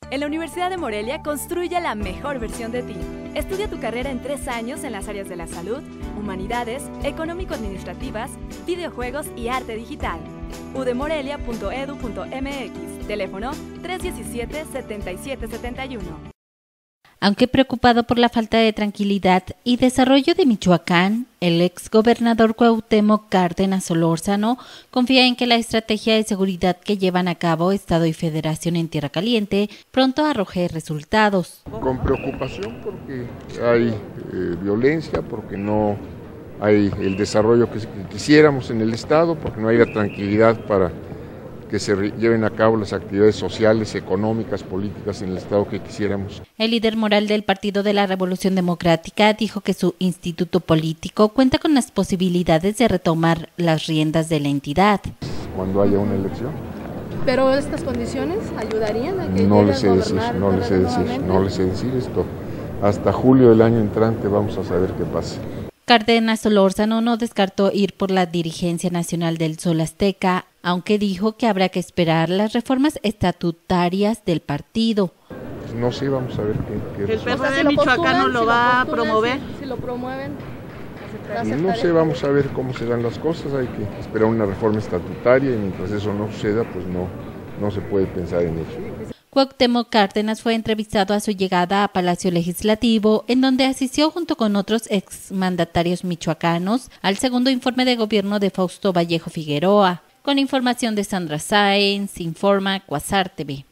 En la Universidad de Morelia construye la mejor versión de ti. Estudia tu carrera en 3 años en las áreas de la salud, humanidades, económico-administrativas, videojuegos y arte digital. udemorelia.edu.mx, teléfono 317-7771. Aunque preocupado por la falta de tranquilidad y desarrollo de Michoacán, el exgobernador Cuauhtémoc Cárdenas Solórzano confía en que la estrategia de seguridad que llevan a cabo Estado y Federación en Tierra Caliente pronto arroje resultados. Con preocupación porque hay violencia, porque no hay el desarrollo que quisiéramos en el Estado, porque no hay la tranquilidad para que se lleven a cabo las actividades sociales, económicas, políticas en el Estado que quisiéramos. El líder moral del Partido de la Revolución Democrática dijo que su instituto político cuenta con las posibilidades de retomar las riendas de la entidad. Cuando haya una elección. ¿Pero estas condiciones ayudarían a que no les sé decir esto. Hasta julio del año entrante vamos a saber qué pasa. Cárdenas Solórzano no descartó ir por la dirigencia nacional del Sol Azteca, aunque dijo que habrá que esperar las reformas estatutarias del partido. Pues no sé, vamos a ver qué ¿El PRD michoacano lo va a promover? Si lo promueven. No sé, vamos a ver cómo se dan las cosas, hay que esperar una reforma estatutaria y mientras eso no suceda, pues no se puede pensar en ello. Cuauhtémoc Cárdenas fue entrevistado a su llegada a Palacio Legislativo, en donde asistió junto con otros exmandatarios michoacanos al segundo informe de gobierno de Fausto Vallejo Figueroa. Con información de Sandra Sáenz, informa Quasar TV.